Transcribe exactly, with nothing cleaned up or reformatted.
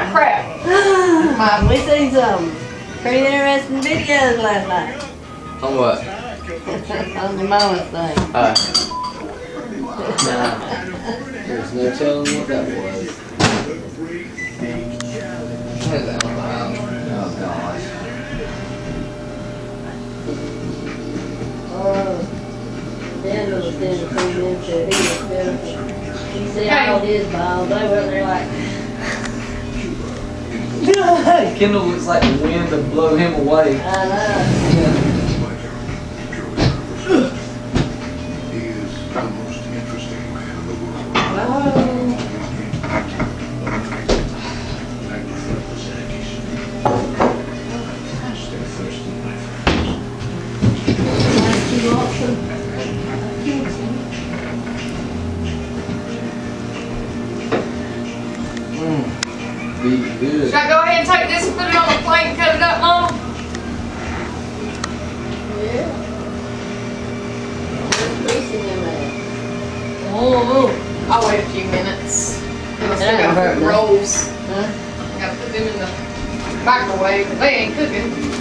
crap. My, We seen some pretty interesting videos last night. On what? On the moment thing. Uh, nah. There's no telling what that was. What is that about? Oh gosh. Oh, Dad was standing pretty into it. He was beautiful. He said all his balls. They were there like. Kendall looks like the wind to blow him away. I know. He is the most interesting man in the world. Oh. Too awesome. Mm. Be good. should I go ahead and take this and put it on the plate and cut it up, Mama? Yeah. There's greasing in there. Oh, I'll wait a few minutes. Then I still gotta put the rolls. Huh? I gotta put them in the microwave, but they ain't cooking.